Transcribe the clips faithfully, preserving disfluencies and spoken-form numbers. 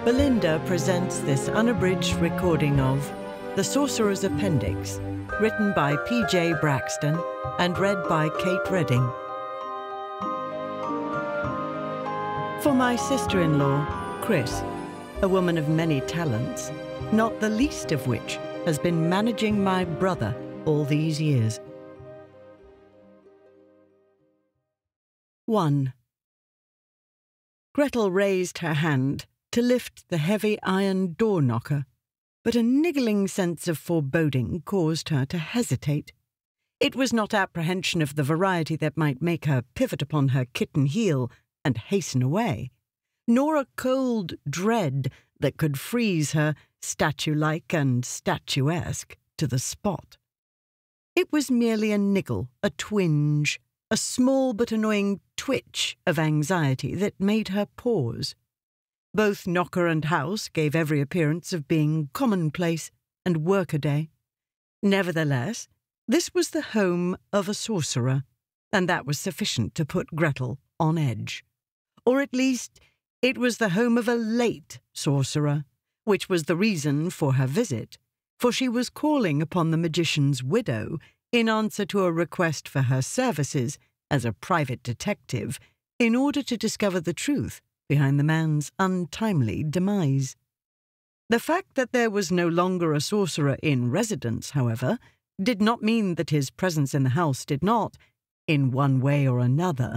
Belinda presents this unabridged recording of The Sorcerer's Appendix, written by P J Brackston and read by Kate Redding. For my sister-in-law, Chris, a woman of many talents, not the least of which has been managing my brother all these years. one. Gretel raised her hand to lift the heavy iron door knocker, but a niggling sense of foreboding caused her to hesitate. It was not apprehension of the variety that might make her pivot upon her kitten heel and hasten away, nor a cold dread that could freeze her, statue-like and statuesque, to the spot. It was merely a niggle, a twinge, a small but annoying twitch of anxiety that made her pause. Both knocker and house gave every appearance of being commonplace and workaday. Nevertheless, this was the home of a sorcerer, and that was sufficient to put Gretel on edge. Or at least, it was the home of a late sorcerer, which was the reason for her visit, for she was calling upon the magician's widow in answer to a request for her services as a private detective in order to discover the truth behind the man's untimely demise. The fact that there was no longer a sorcerer in residence, however, did not mean that his presence in the house did not, in one way or another,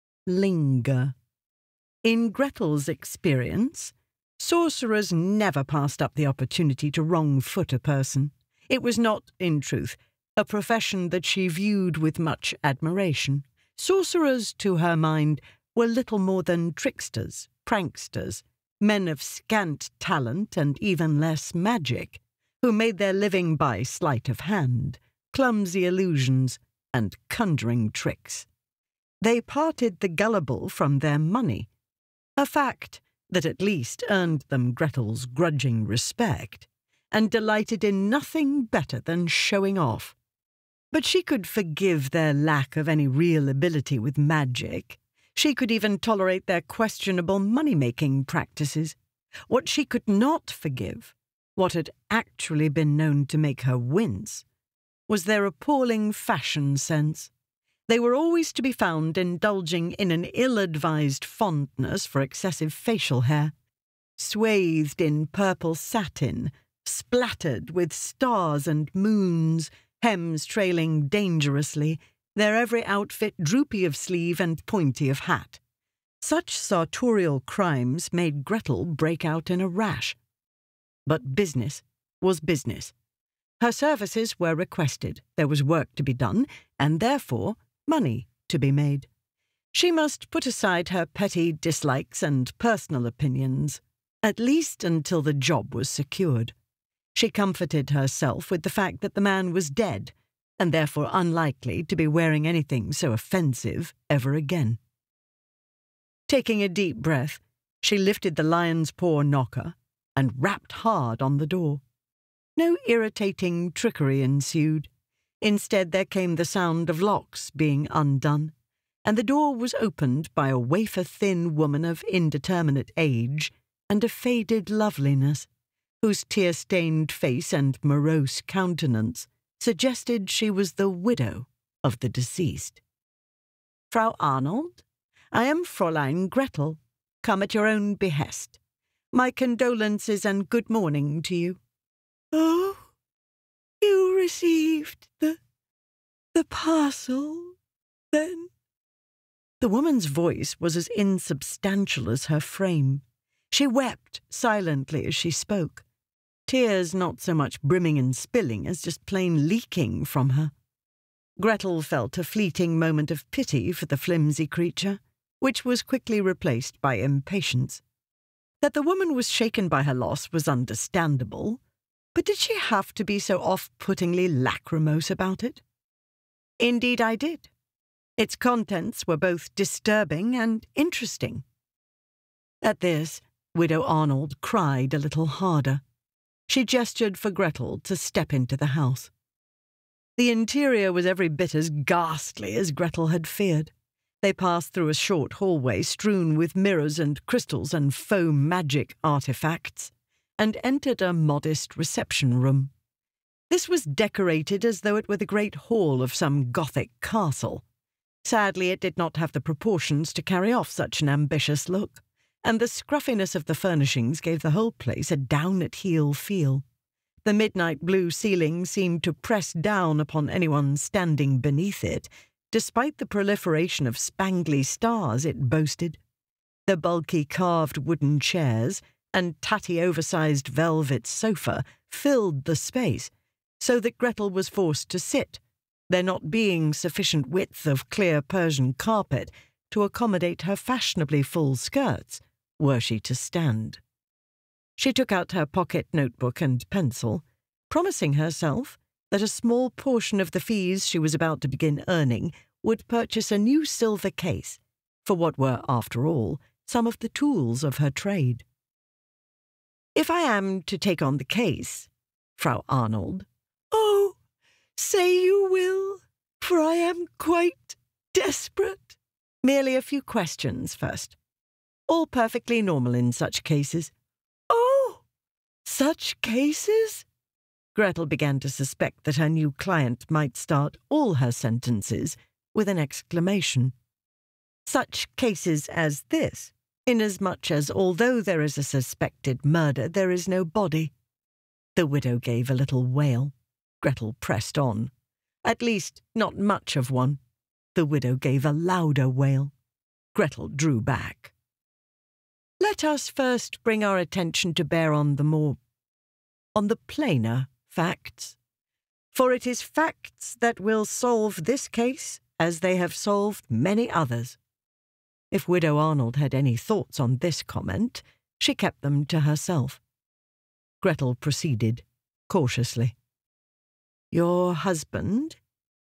linger. In Gretel's experience, sorcerers never passed up the opportunity to wrong-foot a person. It was not, in truth, a profession that she viewed with much admiration. Sorcerers, to her mind, were little more than tricksters, pranksters, men of scant talent and even less magic, who made their living by sleight of hand, clumsy illusions, and conjuring tricks. They parted the gullible from their money, a fact that at least earned them Gretel's grudging respect, and delighted in nothing better than showing off. But she could forgive their lack of any real ability with magic. She could even tolerate their questionable money-making practices. What she could not forgive, what had actually been known to make her wince, was their appalling fashion sense. They were always to be found indulging in an ill-advised fondness for excessive facial hair, swathed in purple satin, splattered with stars and moons, hems trailing dangerously, their every outfit droopy of sleeve and pointy of hat. Such sartorial crimes made Gretel break out in a rash. But business was business. Her services were requested, there was work to be done, and therefore money to be made. She must put aside her petty dislikes and personal opinions, at least until the job was secured. She comforted herself with the fact that the man was dead, and therefore unlikely to be wearing anything so offensive ever again. Taking a deep breath, she lifted the lion's paw knocker and rapped hard on the door. No irritating trickery ensued. Instead, there came the sound of locks being undone, and the door was opened by a wafer-thin woman of indeterminate age and a faded loveliness, whose tear-stained face and morose countenance suggested she was the widow of the deceased. "Frau Arnold, I am Fräulein Gretel, come at your own behest. My condolences and good morning to you." "Oh, you received the... the parcel, then?" The woman's voice was as insubstantial as her frame. She wept silently as she spoke, tears not so much brimming and spilling as just plain leaking from her. Gretel felt a fleeting moment of pity for the flimsy creature, which was quickly replaced by impatience. That the woman was shaken by her loss was understandable, but did she have to be so off-puttingly lachrymose about it? Indeed I did. Its contents were both disturbing and interesting. At this, Widow Arnold cried a little harder. She gestured for Gretel to step into the house. The interior was every bit as ghastly as Gretel had feared. They passed through a short hallway strewn with mirrors and crystals and foam magic artifacts, and entered a modest reception room. This was decorated as though it were the great hall of some Gothic castle. Sadly, it did not have the proportions to carry off such an ambitious look, and the scruffiness of the furnishings gave the whole place a down-at-heel feel. The midnight blue ceiling seemed to press down upon anyone standing beneath it, despite the proliferation of spangly stars it boasted. The bulky carved wooden chairs and tatty oversized velvet sofa filled the space, so that Gretel was forced to sit, there not being sufficient width of clear Persian carpet to accommodate her fashionably full skirts, were she to stand. She took out her pocket notebook and pencil, promising herself that a small portion of the fees she was about to begin earning would purchase a new silver case for what were, after all, some of the tools of her trade. "If I am to take on the case, Frau Arnold—" "Oh, say you will, for I am quite desperate." "Merely a few questions first. All perfectly normal in such cases." "Oh, such cases?" Gretel began to suspect that her new client might start all her sentences with an exclamation. "Such cases as this, inasmuch as although there is a suspected murder, there is no body." The widow gave a little wail. Gretel pressed on. "At least, not much of one." The widow gave a louder wail. Gretel drew back. "Let us first bring our attention to bear on the more, on the plainer facts. For it is facts that will solve this case as they have solved many others." If Widow Arnold had any thoughts on this comment, she kept them to herself. Gretel proceeded, cautiously. "Your husband,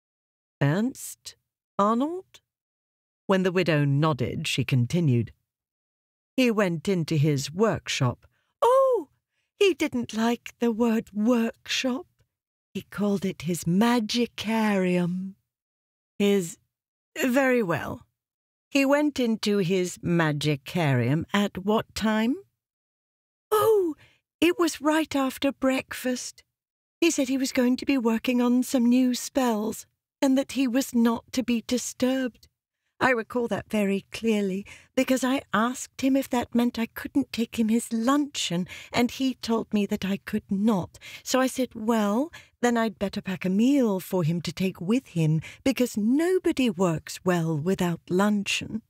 Ernst Arnold?" When the widow nodded, she continued. "He went into his workshop." "Oh, he didn't like the word workshop. He called it his magicarium." "His... very well. He went into his magicarium at what time?" "Oh, it was right after breakfast. He said he was going to be working on some new spells, and that he was not to be disturbed. I recall that very clearly, because I asked him if that meant I couldn't take him his luncheon, and he told me that I could not. So I said, well, then I'd better pack a meal for him to take with him, because nobody works well without luncheon."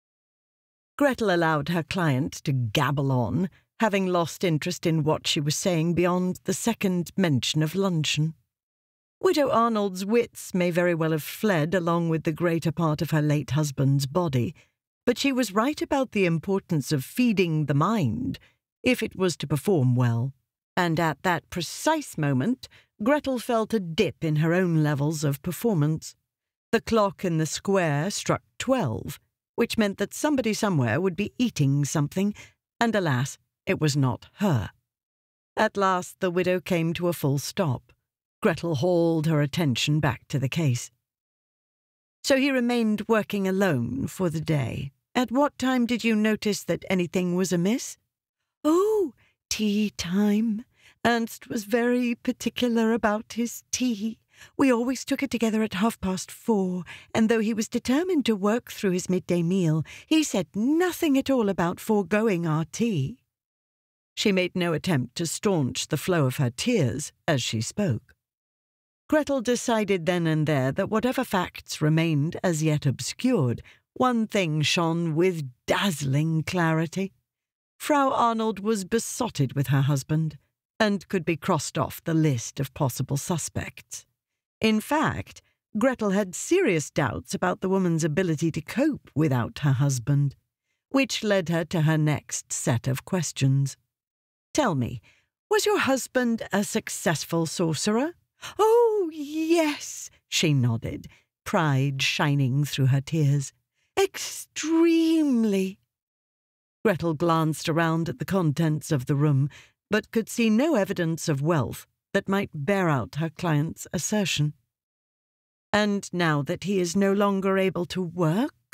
Gretel allowed her client to gabble on, having lost interest in what she was saying beyond the second mention of luncheon. Widow Arnold's wits may very well have fled along with the greater part of her late husband's body, but she was right about the importance of feeding the mind, if it was to perform well, and at that precise moment Gretel felt a dip in her own levels of performance. The clock in the square struck twelve, which meant that somebody somewhere would be eating something, and alas, it was not her. At last the widow came to a full stop. Gretel hauled her attention back to the case. "So he remained working alone for the day. At what time did you notice that anything was amiss?" "Oh, tea time. Ernst was very particular about his tea. We always took it together at half past four, and though he was determined to work through his midday meal, he said nothing at all about foregoing our tea." She made no attempt to staunch the flow of her tears as she spoke. Gretel decided then and there that whatever facts remained as yet obscured, one thing shone with dazzling clarity. Frau Arnold was besotted with her husband, and could be crossed off the list of possible suspects. In fact, Gretel had serious doubts about the woman's ability to cope without her husband, which led her to her next set of questions. "Tell me, was your husband a successful sorcerer?" "Oh, yes," she nodded, pride shining through her tears. "Extremely." Gretel glanced around at the contents of the room, but could see no evidence of wealth that might bear out her client's assertion. "And now that he is no longer able to work?"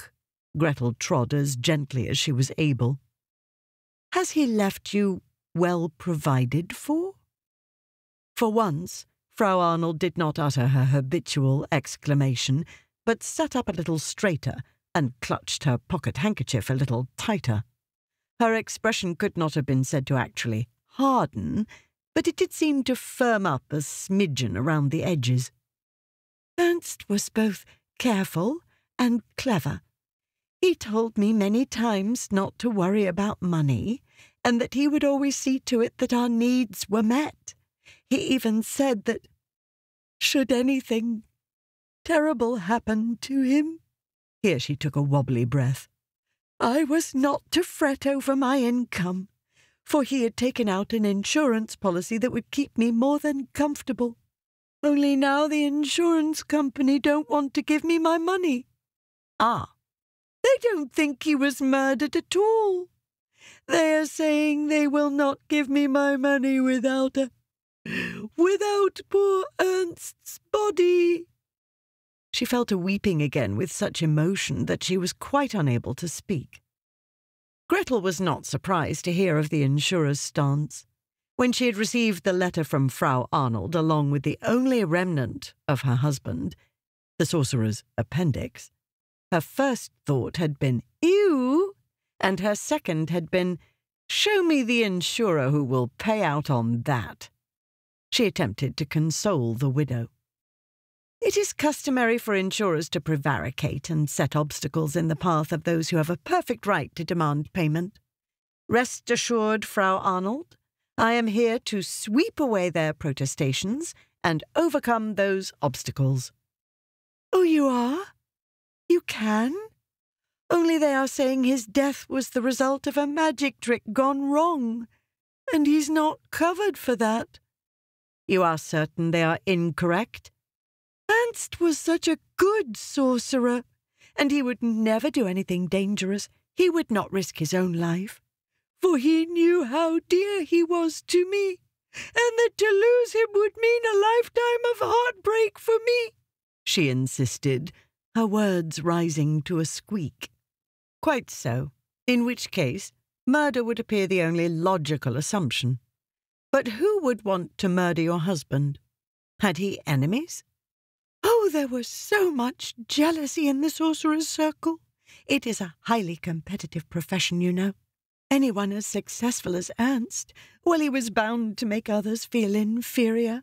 Gretel trod as gently as she was able. "Has he left you well provided for?" For once, Frau Arnold did not utter her habitual exclamation, but sat up a little straighter and clutched her pocket handkerchief a little tighter. Her expression could not have been said to actually harden, but it did seem to firm up a smidgen around the edges. "Ernst was both careful and clever. He told me many times not to worry about money, and that he would always see to it that our needs were met. He even said that, should anything terrible happen to him," here she took a wobbly breath, "I was not to fret over my income, for he had taken out an insurance policy that would keep me more than comfortable. Only now the insurance company don't want to give me my money." "Ah." "They don't think he was murdered at all. They are saying they will not give me my money without a... without poor Ernst's body." She fell to weeping again with such emotion that she was quite unable to speak. Gretel was not surprised to hear of the insurer's stance. When she had received the letter from Frau Arnold along with the only remnant of her husband, the Sorcerer's Appendix, her first thought had been, "Ew," and her second had been, "Show me the insurer who will pay out on that." She attempted to console the widow. "It is customary for insurers to prevaricate and set obstacles in the path of those who have a perfect right to demand payment. Rest assured, Frau Arnold, I am here to sweep away their protestations and overcome those obstacles." "Oh, you are? You can? Only they are saying his death was the result of a magic trick gone wrong, and he's not covered for that." "You are certain they are incorrect?" "Ernst was such a good sorcerer, and he would never do anything dangerous. He would not risk his own life, for he knew how dear he was to me, and that to lose him would mean a lifetime of heartbreak for me," she insisted, her words rising to a squeak. "Quite so, in which case murder would appear the only logical assumption. But who would want to murder your husband? Had he enemies?" "Oh, there was so much jealousy in the sorcerer's circle. It is a highly competitive profession, you know. Anyone as successful as Ernst, well, he was bound to make others feel inferior."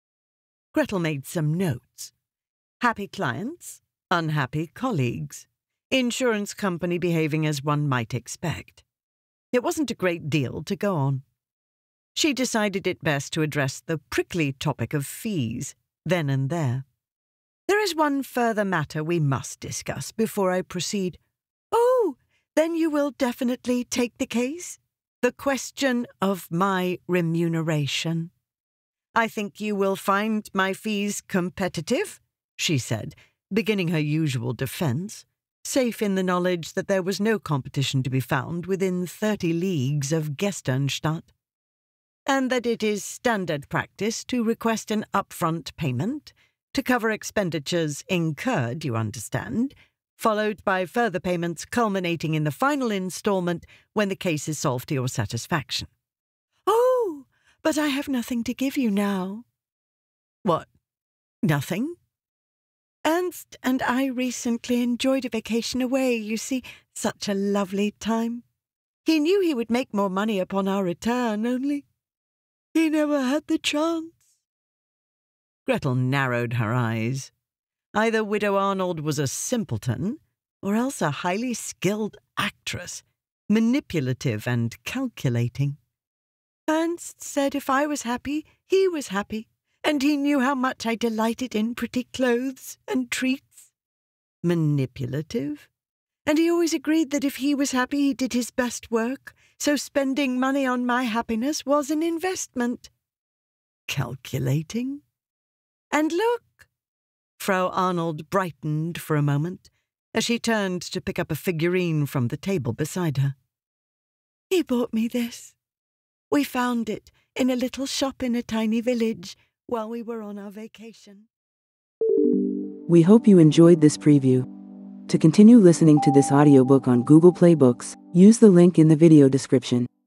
Gretel made some notes. Happy clients, unhappy colleagues, insurance company behaving as one might expect. It wasn't a great deal to go on. She decided it best to address the prickly topic of fees then and there. "There is one further matter we must discuss before I proceed." "Oh, then you will definitely take the case?" "The question of my remuneration. I think you will find my fees competitive," she said, beginning her usual defence, safe in the knowledge that there was no competition to be found within thirty leagues of Gesternstadt, "and that it is standard practice to request an upfront payment to cover expenditures incurred, you understand, followed by further payments culminating in the final instalment when the case is solved to your satisfaction." "Oh, but I have nothing to give you now." "What? Nothing?" "Ernst and I recently enjoyed a vacation away, you see, such a lovely time. He knew he would make more money upon our return, only he never had the chance." Gretel narrowed her eyes. Either Widow Arnold was a simpleton, or else a highly skilled actress, manipulative and calculating. "Ernst said if I was happy, he was happy, and he knew how much I delighted in pretty clothes and treats." "Manipulative?" "And he always agreed that if he was happy, he did his best work, so spending money on my happiness was an investment." "Calculating?" "And look!" Frau Arnold brightened for a moment as she turned to pick up a figurine from the table beside her. "He bought me this. We found it in a little shop in a tiny village while we were on our vacation." We hope you enjoyed this preview. To continue listening to this audiobook on Google Play Books, use the link in the video description.